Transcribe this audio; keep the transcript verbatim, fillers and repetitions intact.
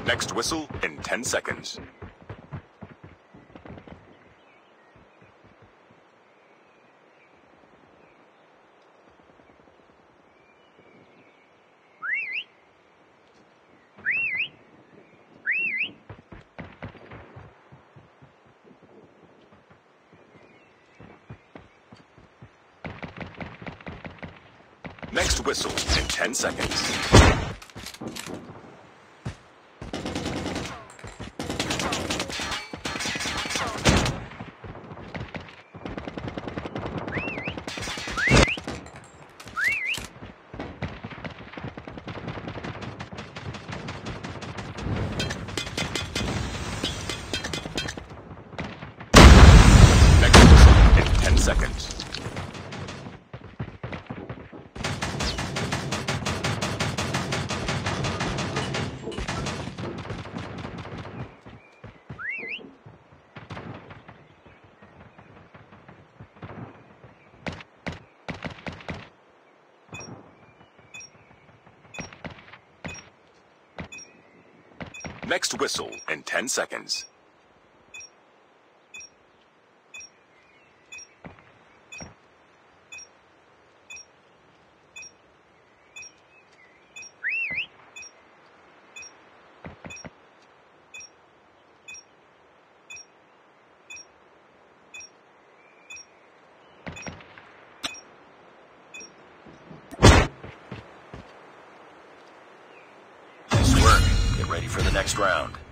Next whistle in ten seconds. Next whistle in ten seconds. Next whistle in ten seconds. Next whistle in ten seconds. Nice work. Get ready for the next round.